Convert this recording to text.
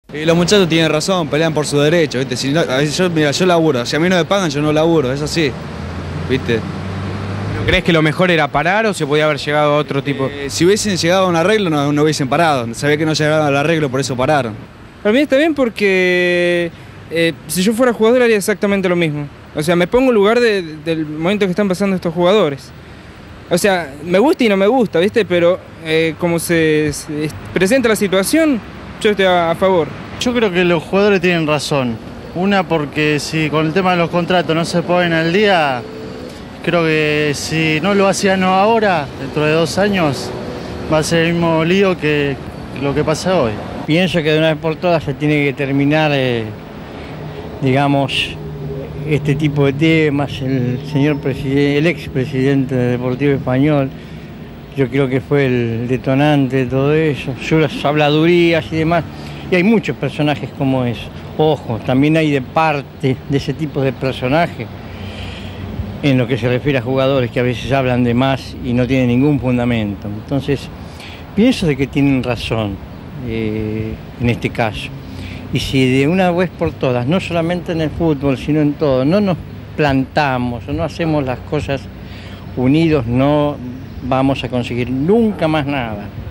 Y los muchachos tienen razón, pelean por su derecho, ¿viste? Si no, mira, yo laburo, si a mí no me pagan, yo no laburo, es así, ¿viste? ¿Crees que lo mejor era parar o se podía haber llegado a otro tipo? Si hubiesen llegado a un arreglo, no hubiesen parado. Sabía que no llegaban al arreglo, por eso pararon. Para mí está bien porque si yo fuera jugador haría exactamente lo mismo. O sea, me pongo en lugar del momento que están pasando estos jugadores. O sea, me gusta y no me gusta, ¿viste? Pero como se presenta la situación, yo estoy a favor. Yo creo que los jugadores tienen razón. Una, porque si con el tema de los contratos no se ponen al día, creo que si no lo hacían ahora, dentro de 2 años, va a ser el mismo lío que lo que pasa hoy. Pienso que de una vez por todas se tiene que terminar, digamos, este tipo de temas. El señor presidente, el expresidente del Deportivo Español, yo creo que fue el detonante de todo eso, las habladurías y demás. Y hay muchos personajes como eso. Ojo, también hay de parte de ese tipo de personajes en lo que se refiere a jugadores que a veces hablan de más y no tienen ningún fundamento. Entonces, pienso de que tienen razón en este caso. Y si de una vez por todas, no solamente en el fútbol, sino en todo, no nos plantamos o no hacemos las cosas unidos, no vamos a conseguir nunca más nada.